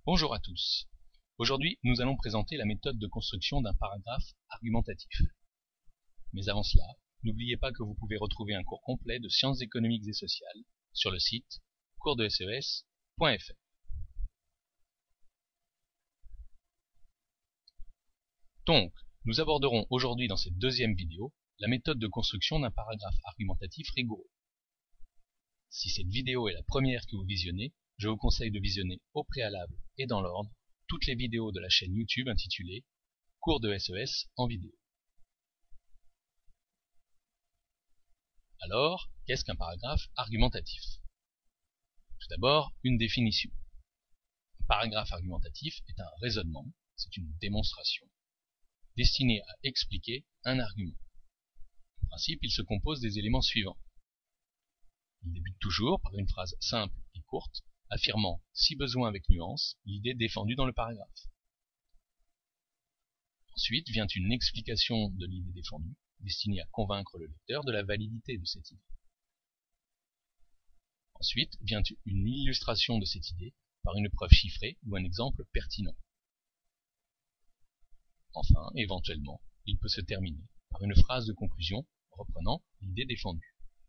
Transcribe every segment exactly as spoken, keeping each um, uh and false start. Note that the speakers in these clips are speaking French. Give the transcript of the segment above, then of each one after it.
Bonjour à tous. Aujourd'hui, nous allons présenter la méthode de construction d'un paragraphe argumentatif. Mais avant cela, n'oubliez pas que vous pouvez retrouver un cours complet de sciences économiques et sociales sur le site cours de S E S point F R. Donc, nous aborderons aujourd'hui dans cette deuxième vidéo la méthode de construction d'un paragraphe argumentatif rigoureux. Si cette vidéo est la première que vous visionnez, je vous conseille de visionner au préalable et dans l'ordre toutes les vidéos de la chaîne YouTube intitulée Cours de S E S en vidéo. Alors, qu'est-ce qu'un paragraphe argumentatif? Tout d'abord, une définition. Un paragraphe argumentatif est un raisonnement, c'est une démonstration, destiné à expliquer un argument. En principe, il se compose des éléments suivants. Il débute toujours par une phrase simple et courte, affirmant, si besoin avec nuance, l'idée défendue dans le paragraphe. Ensuite vient une explication de l'idée défendue, destinée à convaincre le lecteur de la validité de cette idée. Ensuite vient une illustration de cette idée par une preuve chiffrée ou un exemple pertinent. Enfin, éventuellement, il peut se terminer par une phrase de conclusion reprenant l'idée défendue.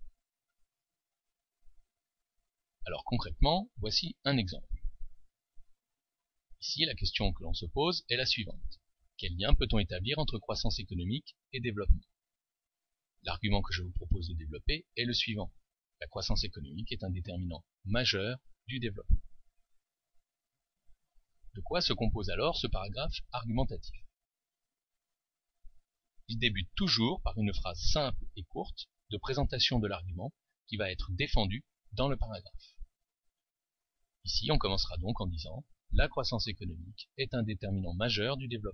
Alors concrètement, voici un exemple. Ici, la question que l'on se pose est la suivante. Quel lien peut-on établir entre croissance économique et développement? L'argument que je vous propose de développer est le suivant. La croissance économique est un déterminant majeur du développement. De quoi se compose alors ce paragraphe argumentatif? Il débute toujours par une phrase simple et courte de présentation de l'argument qui va être défendu dans le paragraphe. Ici, on commencera donc en disant « La croissance économique est un déterminant majeur du développement ».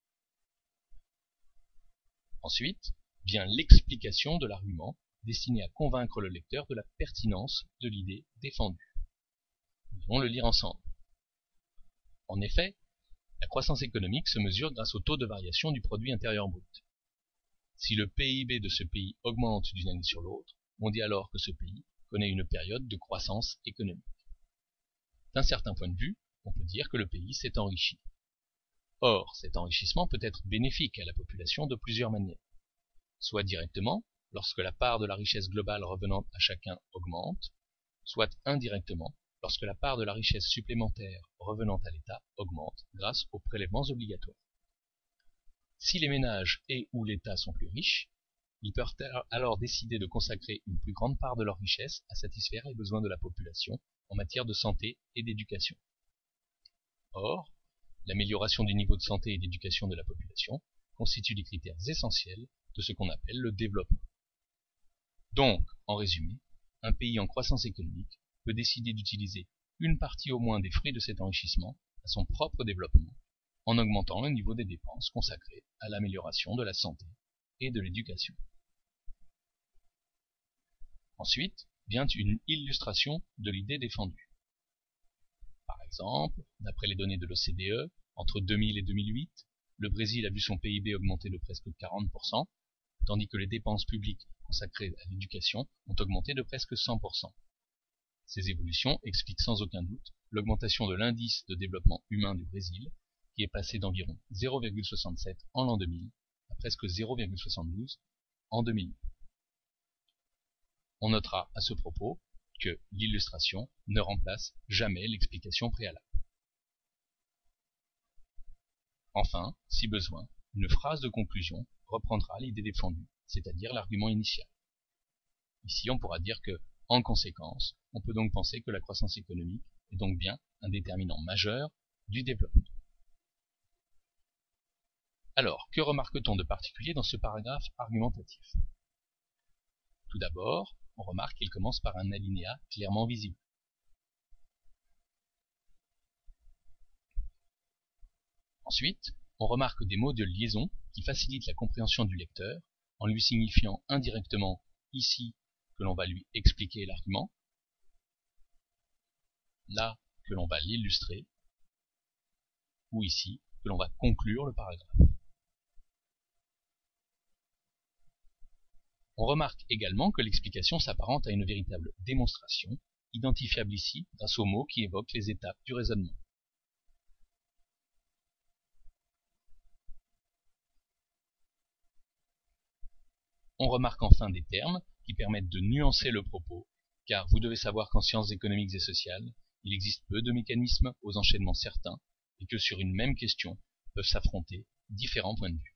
Ensuite vient l'explication de l'argument destiné à convaincre le lecteur de la pertinence de l'idée défendue. Nous allons le lire ensemble. En effet, la croissance économique se mesure grâce au taux de variation du produit intérieur brut. Si le P I B de ce pays augmente d'une année sur l'autre, on dit alors que ce pays connaît une période de croissance économique. D'un certain point de vue, on peut dire que le pays s'est enrichi. Or, cet enrichissement peut être bénéfique à la population de plusieurs manières. Soit directement, lorsque la part de la richesse globale revenant à chacun augmente, soit indirectement, lorsque la part de la richesse supplémentaire revenant à l'État augmente grâce aux prélèvements obligatoires. Si les ménages et ou l'État sont plus riches, ils peuvent alors décider de consacrer une plus grande part de leur richesse à satisfaire les besoins de la population en matière de santé et d'éducation. Or, l'amélioration du niveau de santé et d'éducation de la population constitue des critères essentiels de ce qu'on appelle le développement. Donc, en résumé, un pays en croissance économique peut décider d'utiliser une partie au moins des fruits de cet enrichissement à son propre développement, en augmentant le niveau des dépenses consacrées à l'amélioration de la santé et de l'éducation. Ensuite vient une illustration de l'idée défendue. Par exemple, d'après les données de l'O C D E, entre deux mille et deux mille huit, le Brésil a vu son P I B augmenter de presque quarante pour cent, tandis que les dépenses publiques consacrées à l'éducation ont augmenté de presque cent pour cent. Ces évolutions expliquent sans aucun doute l'augmentation de l'indice de développement humain du Brésil, qui est passé d'environ zéro virgule soixante-sept en l'an deux mille à presque zéro virgule soixante-douze en deux mille huit. On notera à ce propos que l'illustration ne remplace jamais l'explication préalable. Enfin, si besoin, une phrase de conclusion reprendra l'idée défendue, c'est-à-dire l'argument initial. Ici, on pourra dire que, en conséquence, on peut donc penser que la croissance économique est donc bien un déterminant majeur du développement. Alors, que remarque-t-on de particulier dans ce paragraphe argumentatif? Tout d'abord, on remarque qu'il commence par un alinéa clairement visible. Ensuite, on remarque des mots de liaison qui facilitent la compréhension du lecteur en lui signifiant indirectement ici que l'on va lui expliquer l'argument, là que l'on va l'illustrer, ou ici que l'on va conclure le paragraphe. On remarque également que l'explication s'apparente à une véritable démonstration, identifiable ici grâce aux mots qui évoquent les étapes du raisonnement. On remarque enfin des termes qui permettent de nuancer le propos, car vous devez savoir qu'en sciences économiques et sociales, il existe peu de mécanismes aux enchaînements certains, et que sur une même question peuvent s'affronter différents points de vue.